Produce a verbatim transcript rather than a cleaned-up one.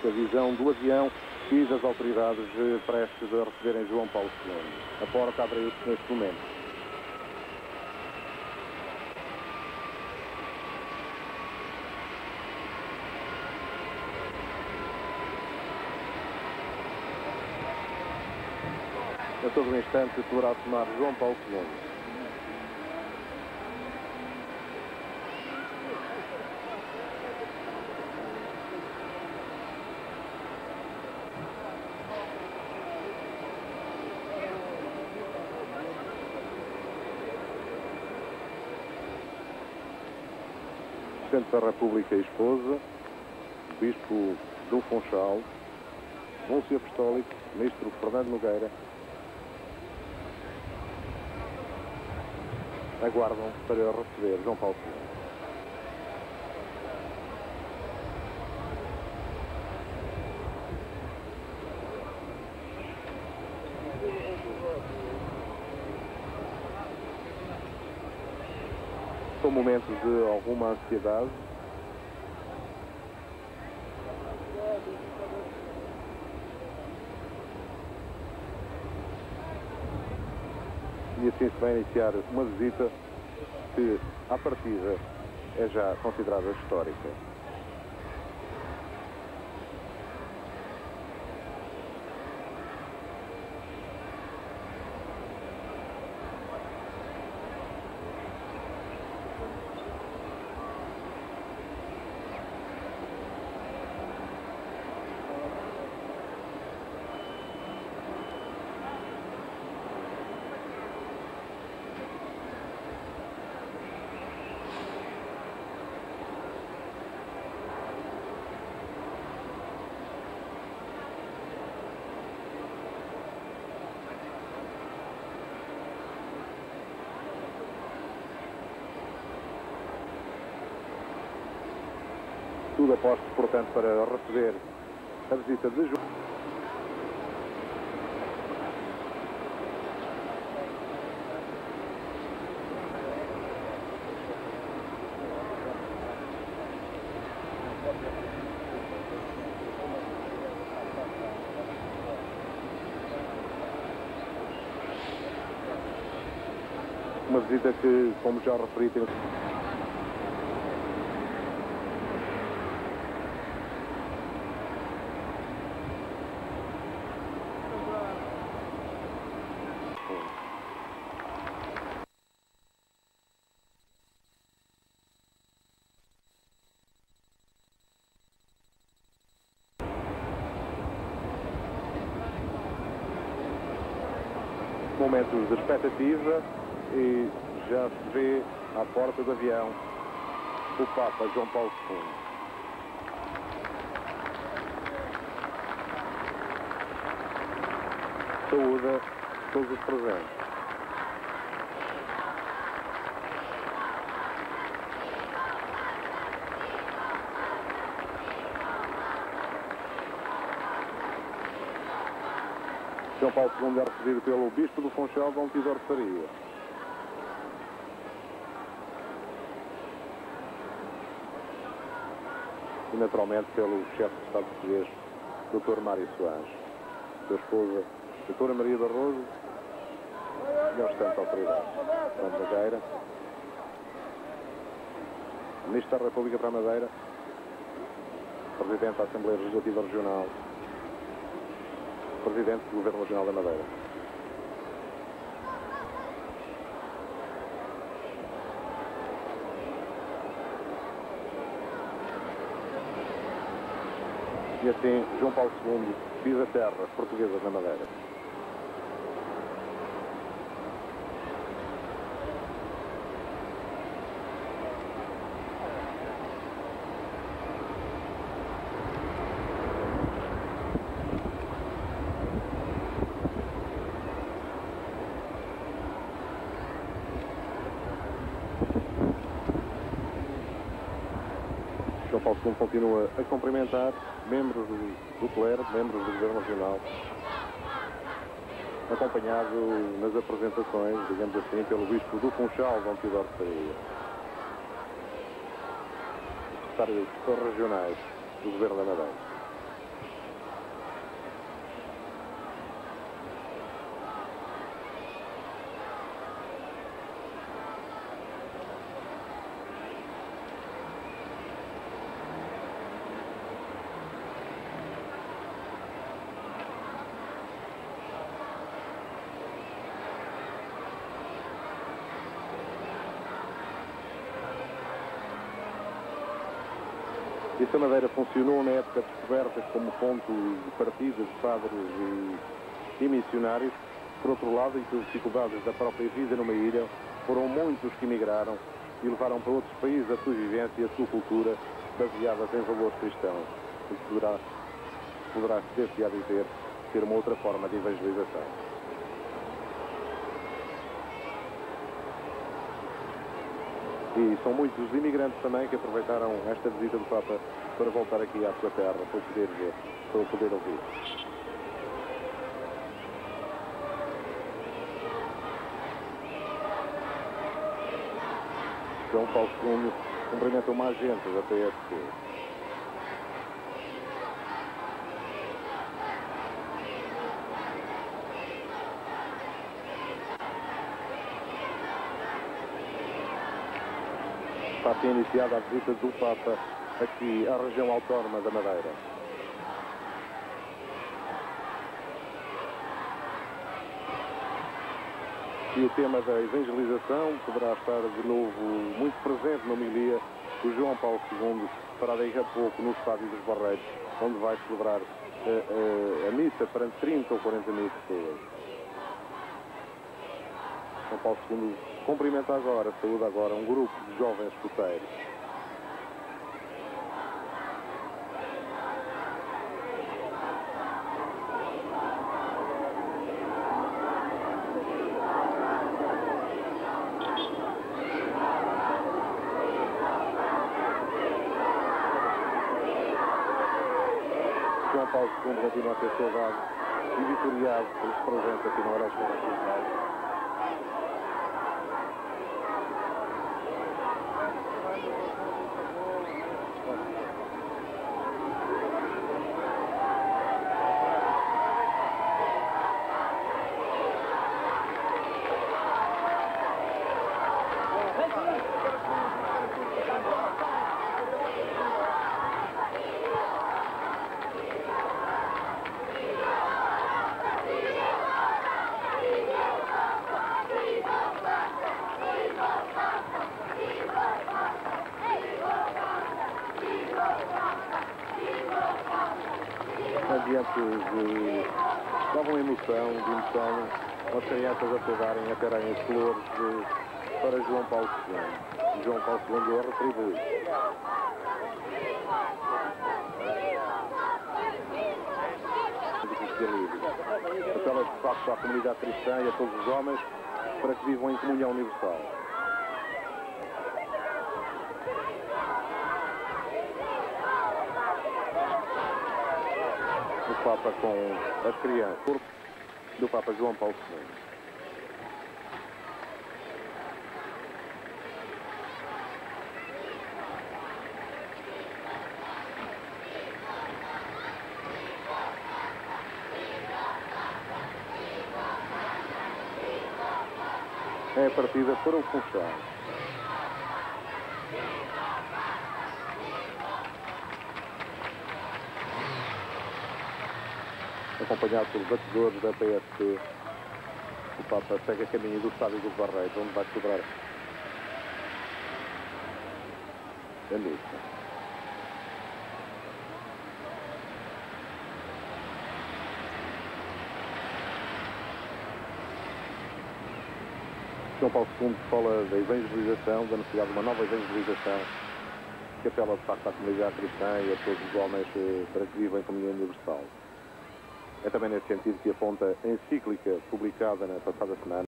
a visão do avião e das autoridades prestes a receberem João Paulo segundo. A porta abriu-se neste momento. A todo o instante poderá tomar João Paulo segundo. Presidente da República e esposa, Bispo do Funchal, Núncio Apostólico, Ministro Fernando Nogueira, aguardam para receber João Paulo segundo. São momentos de alguma ansiedade. E assim se vai iniciar uma visita que, à partida, é já considerada histórica. Tudo aposto, portanto, para receber a visita de João. Uma visita que, como já referi, tem... momentos de expectativa e já se vê à porta do avião o Papa João Paulo segundo. Saúda todos os presentes. João Paulo segundo é recebido pelo Bispo do Funchal, Dom Teodoro de Faria. E naturalmente pelo chefe de Estado português, doutor Mário Soares, sua esposa, doutora Maria Barroso, e aos tantos autoridades. Fernando Nogueira, Ministro da República para a Madeira, Presidente da Assembleia Legislativa Regional, Presidente do Governo Regional da Madeira. E assim, João Paulo segundo pisa terras portuguesas na Madeira. João Paulo segundo continua a cumprimentar membros do, do clero, membros do Governo Regional, acompanhado nas apresentações, digamos assim, pelo Bispo do Funchal, Dom Teodoro de Faria, secretários regionais do Governo da Madeira. Esta madeira funcionou na época de descobertas como ponto de partida de padres e, e missionários. Por outro lado, e pelas dificuldades da própria vida numa ilha, foram muitos que emigraram e levaram para outros países a sua vivência e a sua cultura baseadas em valores cristãos. O que poderá, poderá ser-se a dizer, ser uma outra forma de evangelização. E são muitos os imigrantes também que aproveitaram esta visita do Papa para voltar aqui à sua terra, para o poder ver, para o poder ouvir. João Paulo segundo cumprimenta uma agente da P S C. Está a ser iniciada a visita do Papa aqui à região autónoma da Madeira. E o tema da evangelização poderá estar de novo muito presente na homilia do João Paulo segundo, para daqui a pouco no Estádio dos Barreiros, onde vai celebrar a, a, a missa perante trinta ou quarenta mil pessoas. João Paulo segundo cumprimenta agora, saúda agora um grupo de jovens escuteiros. João Paulo segundo continua a ser saudado e vitoriado pelos presentes aqui no aeroporto nacional. Ambientes de dava uma emoção, de emoção, as crianças a saudarem, a terem as flores de, para João Paulo segundo. João Paulo segundo a retribui. Apela de facto à comunidade cristã e a todos os homens para que vivam em comunhão universal. O Papa com as crianças do Papa João Paulo segundo. É a partida para o Funchal. Acompanhado pelos batedores da P S C, o Papa segue a caminho do Estádio dos Barreiros, onde vai celebrar a missa. João Paulo segundo fala da evangelização, da necessidade de uma nova evangelização, que apela de facto à comunidade cristã e a todos os homens para que vivam em comunhão universal. É também nesse sentido que aponta a encíclica publicada na passada semana